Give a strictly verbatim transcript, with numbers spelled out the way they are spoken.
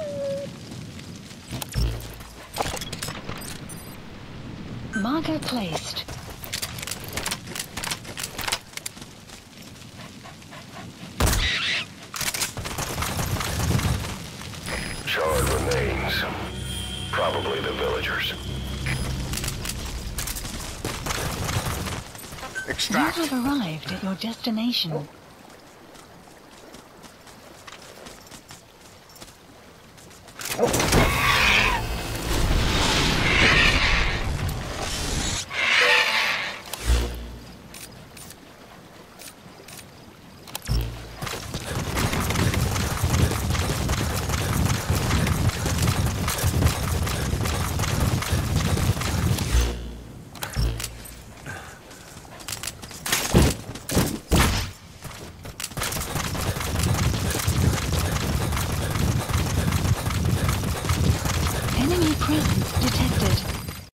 Marker placed. Charred remains. Probably the villagers. Extract. You have arrived at your destination. Enemy presence detected.